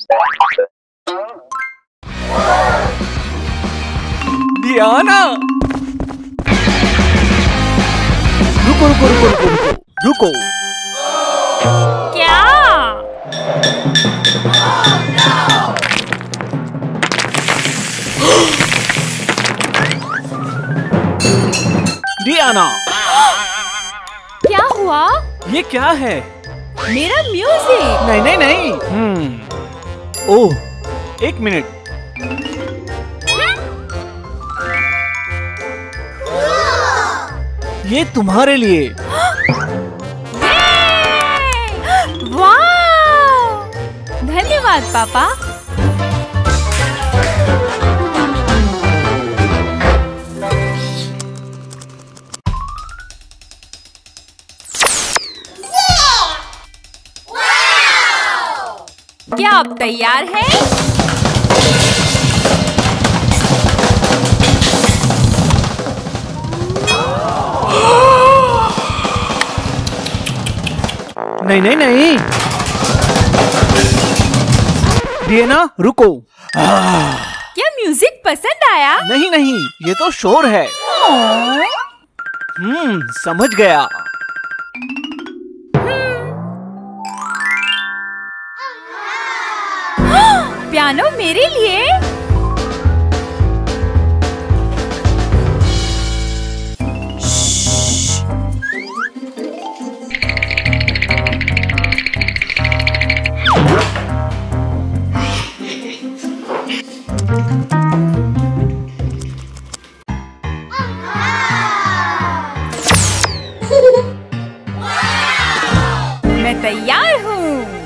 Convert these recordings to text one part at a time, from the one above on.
Diana, रुको रुको रुको रुको रुको रुको। क्या? डियाना, क्या हुआ? ये क्या है? मेरा म्यूजिक। नहीं नहीं नहीं। ओह, एक मिनट। ये तुम्हारे लिए। वाह! धन्यवाद पापा। क्या आप तैयार हैं? नहीं नहीं नहीं, डियाना रुको। क्या म्यूजिक पसंद आया? नहीं नहीं, ये तो शोर है। समझ गया। पियानो मेरे लिए। मैं तैयार हूँ।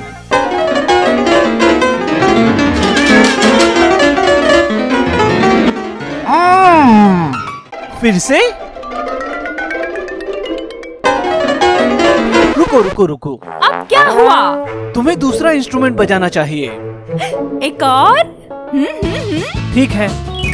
फिर से? रुको रुको रुको। अब क्या हुआ? तुम्हें दूसरा इंस्ट्रूमेंट बजाना चाहिए। एक और? ठीक है।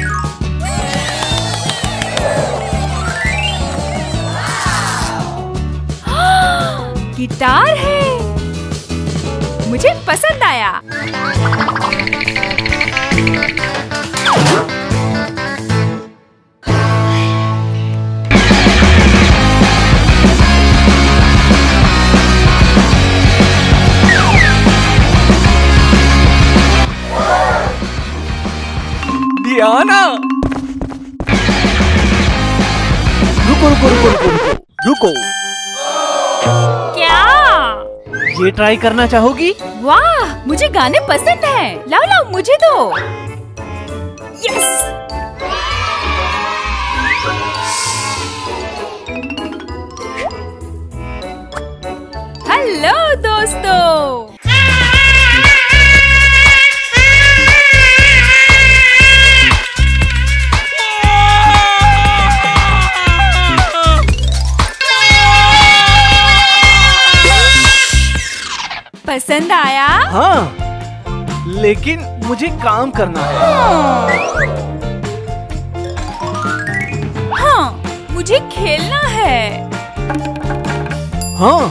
गिटार है। मुझे पसंद आया। डियाना, रुको रुको रुको रुको रुको रुको। क्या? ये ट्राई करना चाहोगी? वाह, मुझे गाने पसंद हैं। लाओ लाओ, मुझे दो। यस। हेलो दोस्तों। पसंद आया? हाँ, लेकिन मुझे काम करना है। हाँ, मुझे खेलना है। हाँ।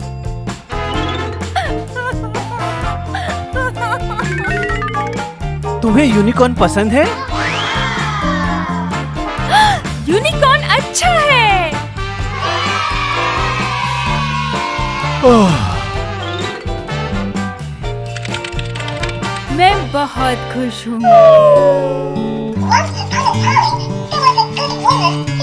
तुम्हें यूनिकॉर्न पसंद है? यूनिकॉर्न अच्छा है। मैं बहुत खुश हूँ।